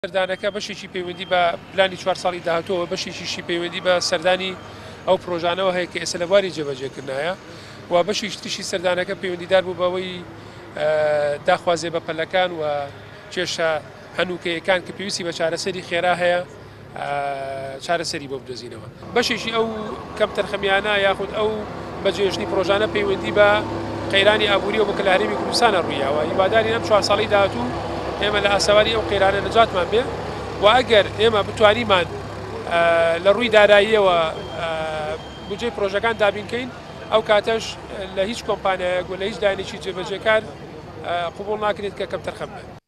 سەردانەکە بەشێکی پەیوەندی بە پلانی 4 ساڵی داهاتووە بەشێکیشی پەیوەندی بە سەردانی ئەو پرۆژانەوە هەیە کە ئێستا لە بواری جێبەجێکردنایە و بەشێکی تریشی سەردانەکە پەیوەندیدار بوو بەوەی داخوازێ بە پەلەکان و کێشە هەنووکەیەکان کە پێویستی بە چارەسەری خێرا هەیە چارەسەری بۆ بدۆزینەوە. بەشێکی ئەو کەم تەرخەمیانە یاخود ئەو بەجێهێشتنی پرۆژانە پەیوەندی بە قەیرانی ئابووریەوە بۆ کە لە هەرێمی کوردستانە ڕوویاوە. هیواداری ئەم 4 ساڵی داهاتوو ئێمە لە ئاسەواری ئەو قەیرانە نەجاتمان بێ و ئەگەر ئێمە بتوانیمان لە ڕووی داراییەوە بودجەی پرۆژەکان دابینکەین ئەو کاتەش لە هیچ کۆمپانیایەک و لە هیچ دانێکی جێبەجێکار قبوڵ ناکرێت کە کەم تەرخەم بێت.